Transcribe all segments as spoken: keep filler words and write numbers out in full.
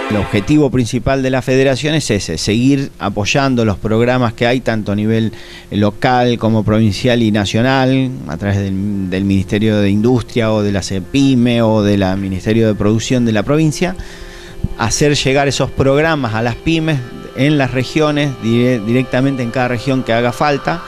El objetivo principal de la federación es ese, seguir apoyando los programas que hay tanto a nivel local como provincial y nacional, a través del, del Ministerio de Industria o de la CEPIME o del Ministerio de Producción de la provincia, hacer llegar esos programas a las pymes en las regiones, dire, directamente en cada región que haga falta.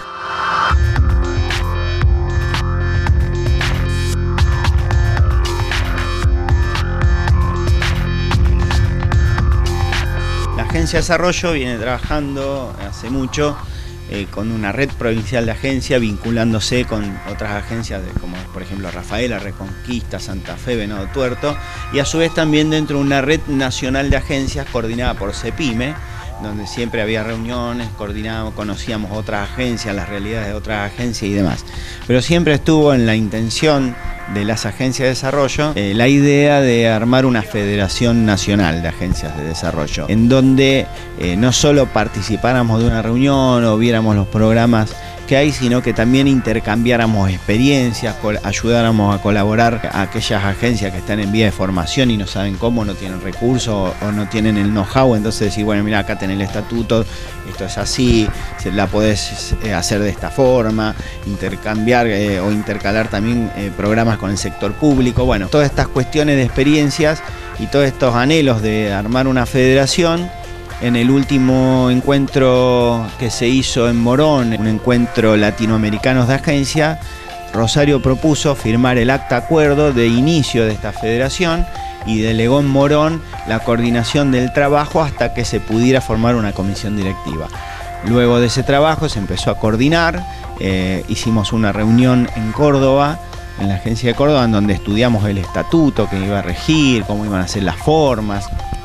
La Agencia de Desarrollo viene trabajando hace mucho eh, con una red provincial de agencias, vinculándose con otras agencias de, como por ejemplo Rafaela, Reconquista, Santa Fe, Venado Tuerto, y a su vez también dentro de una red nacional de agencias coordinada por CEPIME, donde siempre había reuniones, coordinábamos, conocíamos otras agencias, las realidades de otras agencias y demás. Pero siempre estuvo en la intención de las agencias de desarrollo eh, la idea de armar una federación nacional de agencias de desarrollo, en donde eh, no solo participáramos de una reunión o viéramos los programas que hay, sino que también intercambiáramos experiencias, ayudáramos a colaborar a aquellas agencias que están en vía de formación y no saben cómo, no tienen recursos o no tienen el know-how. Entonces decir, bueno, mira, acá tenés el estatuto, esto es así, la podés hacer de esta forma, intercambiar eh, o intercalar también eh, programas con el sector público. Bueno, todas estas cuestiones de experiencias y todos estos anhelos de armar una federación. En el último encuentro que se hizo en Morón, un encuentro latinoamericano de agencia, Rosario propuso firmar el acta acuerdo de inicio de esta federación y delegó en Morón la coordinación del trabajo hasta que se pudiera formar una comisión directiva. Luego de ese trabajo se empezó a coordinar, eh, hicimos una reunión en Córdoba, en la agencia de Córdoba, en donde estudiamos el estatuto que iba a regir, cómo iban a ser las formas.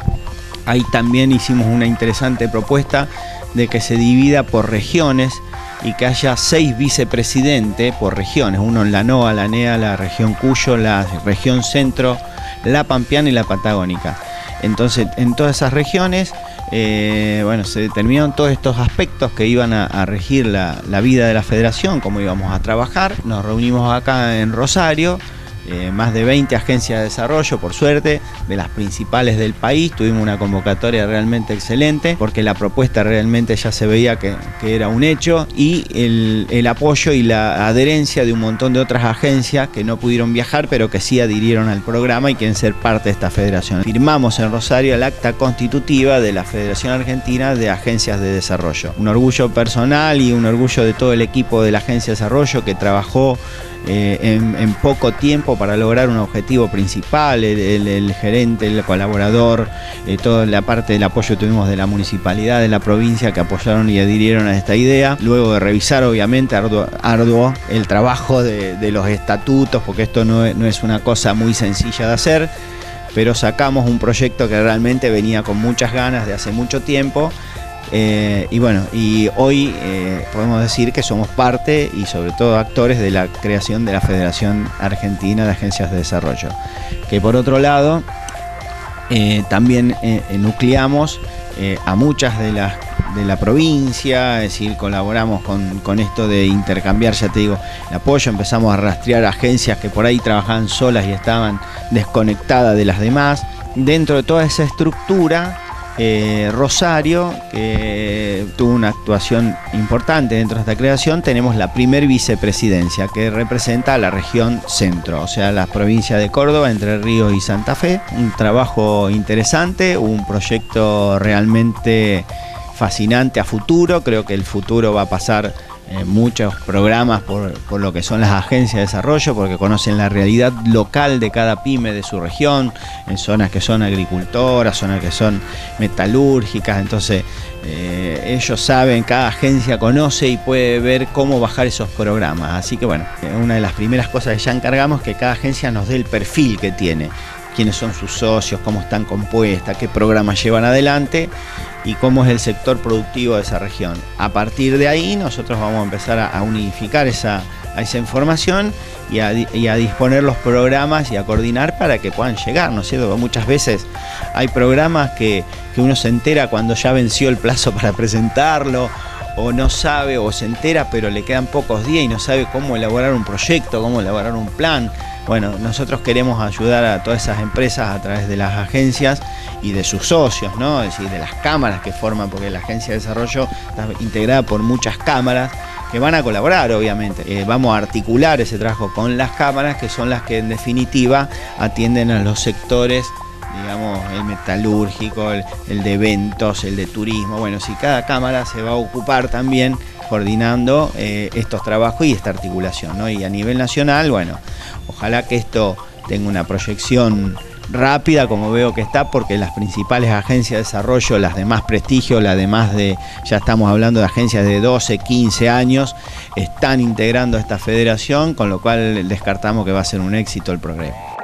Ahí también hicimos una interesante propuesta de que se divida por regiones y que haya seis vicepresidentes por regiones, uno en la NOA, la NEA, la región Cuyo, la región Centro, la Pampeana y la Patagónica. Entonces, en todas esas regiones, eh, bueno, se determinaron todos estos aspectos que iban a, a regir la, la vida de la federación, cómo íbamos a trabajar. Nos reunimos acá en Rosario. Eh, más de veinte agencias de desarrollo, por suerte, de las principales del país. Tuvimos una convocatoria realmente excelente porque la propuesta realmente ya se veía que, que era un hecho, y el, el apoyo y la adherencia de un montón de otras agencias que no pudieron viajar pero que sí adhirieron al programa y quieren ser parte de esta federación. Firmamos en Rosario el acta constitutiva de la Federación Argentina de Agencias de Desarrollo. Un orgullo personal y un orgullo de todo el equipo de la Agencia de Desarrollo que trabajó Eh, en, en poco tiempo para lograr un objetivo principal. El, el, el gerente, el colaborador, eh, toda la parte del apoyo tuvimos de la municipalidad, de la provincia, que apoyaron y adhirieron a esta idea. Luego de revisar, obviamente, arduo, arduo el trabajo de, de los estatutos, porque esto no es, no es una cosa muy sencilla de hacer, pero sacamos un proyecto que realmente venía con muchas ganas de hace mucho tiempo. Eh, y bueno, y hoy eh, podemos decir que somos parte y sobre todo actores de la creación de la Federación Argentina de Agencias de Desarrollo, que por otro lado eh, también eh, nucleamos eh, a muchas de las de la provincia, es decir, colaboramos con, con esto de intercambiar, ya te digo, el apoyo. Empezamos a rastrear agencias que por ahí trabajaban solas y estaban desconectadas de las demás. Dentro de toda esa estructura, Eh, Rosario, que tuvo una actuación importante dentro de esta creación, tenemos la primer vicepresidencia que representa a la región Centro, o sea, las provincias de Córdoba, Entre Ríos y Santa Fe. Un trabajo interesante, un proyecto realmente fascinante a futuro. Creo que el futuro va a pasar Eh, muchos programas por, por lo que son las agencias de desarrollo, porque conocen la realidad local de cada pyme de su región, en zonas que son agricultoras, zonas que son metalúrgicas. Entonces eh, ellos saben, cada agencia conoce y puede ver cómo bajar esos programas. Así que bueno, una de las primeras cosas que ya encargamos es que cada agencia nos dé el perfil que tiene, quiénes son sus socios, cómo están compuestas, qué programas llevan adelante y cómo es el sector productivo de esa región. A partir de ahí nosotros vamos a empezar a, a unificar esa, a esa información y a, y a disponer los programas y a coordinar para que puedan llegar, ¿no es cierto? Porque muchas veces hay programas que, que uno se entera cuando ya venció el plazo para presentarlo, o no sabe o se entera pero le quedan pocos días y no sabe cómo elaborar un proyecto, cómo elaborar un plan. Bueno, nosotros queremos ayudar a todas esas empresas a través de las agencias y de sus socios, ¿no? Es decir, de las cámaras que forman, porque la agencia de desarrollo está integrada por muchas cámaras que van a colaborar, obviamente. Eh, vamos a articular ese trabajo con las cámaras, que son las que en definitiva atienden a los sectores, digamos, el metalúrgico, el, el de eventos, el de turismo. Bueno, si cada cámara se va a ocupar también coordinando eh, estos trabajos y esta articulación, ¿no? Y a nivel nacional, bueno, ojalá que esto tenga una proyección rápida, como veo que está, porque las principales agencias de desarrollo, las de más prestigio, las de más de, ya estamos hablando de agencias de doce, quince años, están integrando esta federación, con lo cual descartamos que va a ser un éxito el programa.